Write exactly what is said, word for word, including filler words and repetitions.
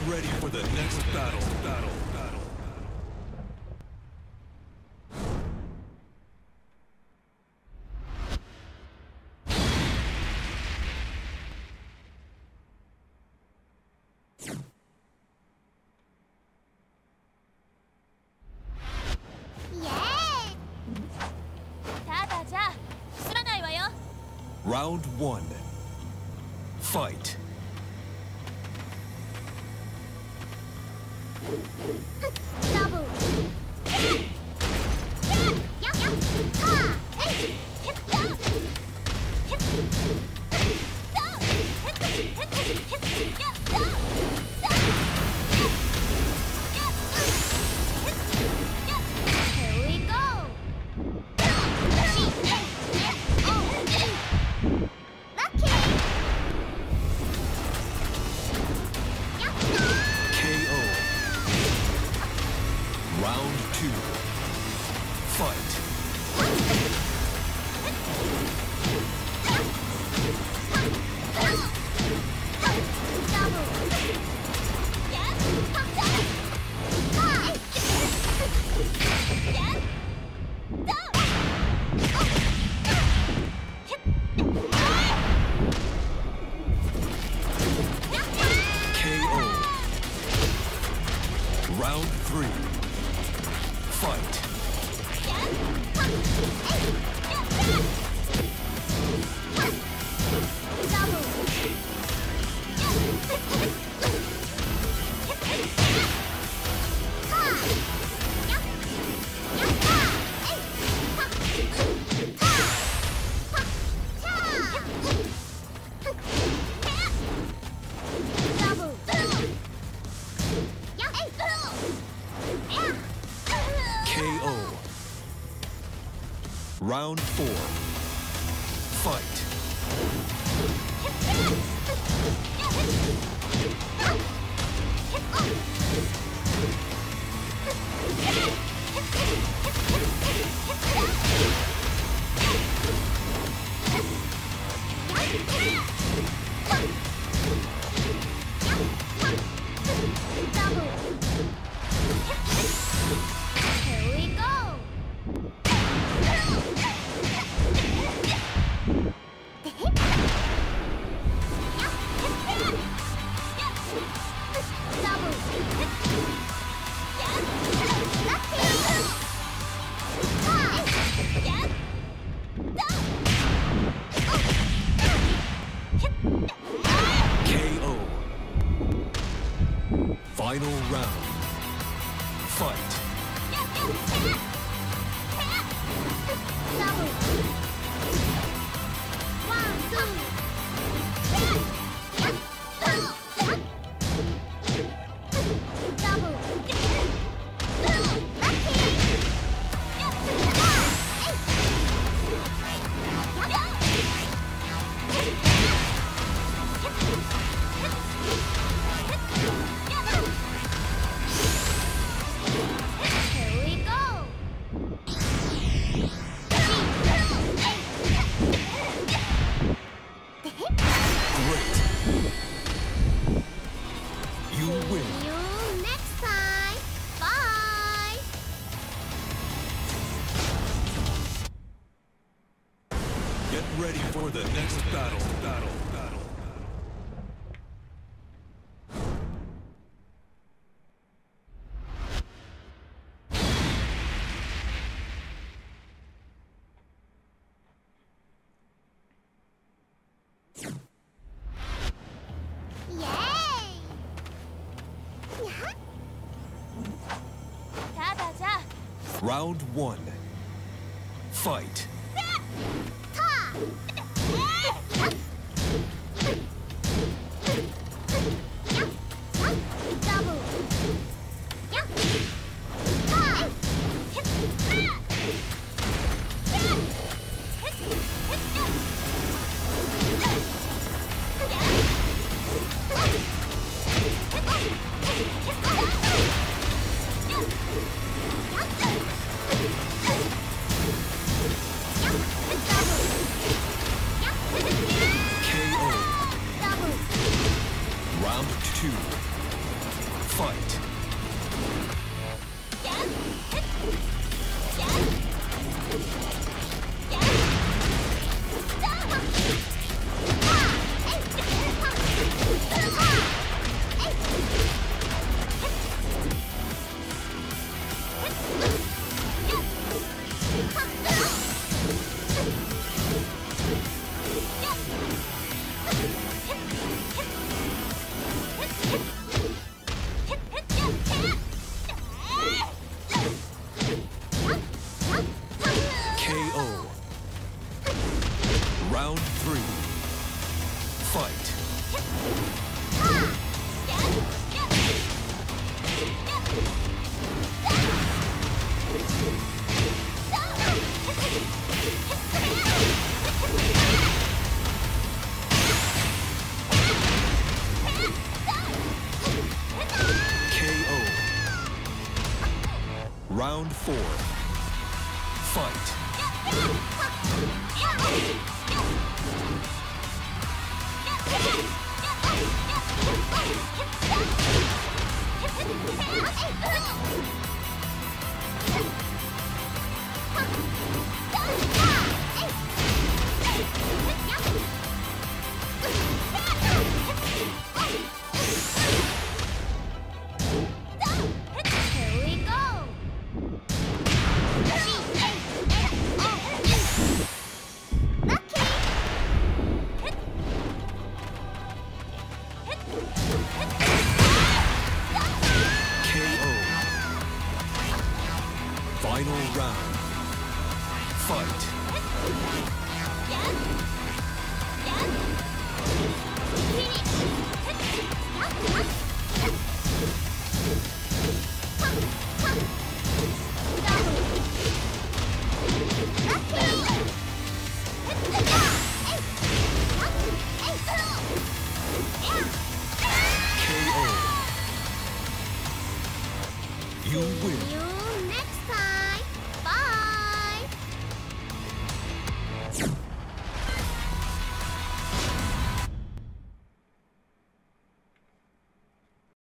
ready for the next battle. Battle. Battle. Round one. Fight. Double. Here we go. Round two. Fight. K O. Round three. Fight. K O. Round four. Fight. Here we go. K O. Final round. Fight. Here we go. Great. You win. See you next time. Bye. Get ready for the next battle. Battle. Battle. Yay! 다 가자. Round one. Fight. 타! 더블. 타! Double. three. Fight. K O. Round four. Fight. Here we go. Lucky. K O. Final round. Fight. K O. You win. You